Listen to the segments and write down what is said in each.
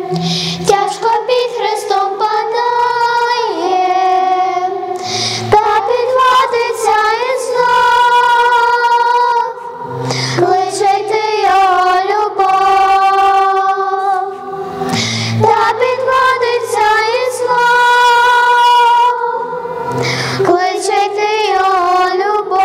тяжко під хрестом падає, та підводиться і знов кличе йти його любов, та підводиться і знов кличе йти його любов.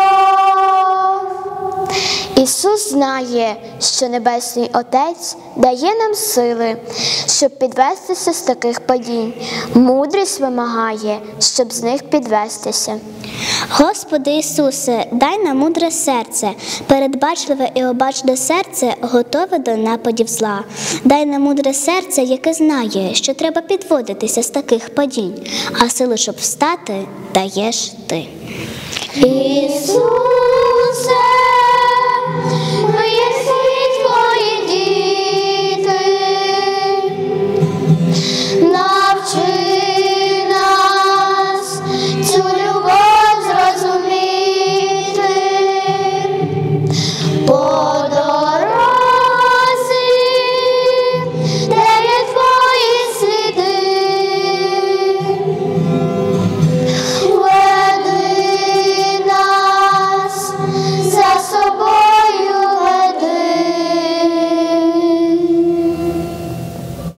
Ісус знає, що Небесний Отець дає нам сили, щоб підвестися з таких падінь. Мудрість вимагає, щоб з них підвестися. Господи Ісусе, дай нам мудре серце, передбачливе і обачне серце, готове до нападів зла. Дай нам мудре серце, яке знає, що треба підводитися з таких падінь, а сили, щоб встати, даєш Ти. Ісус!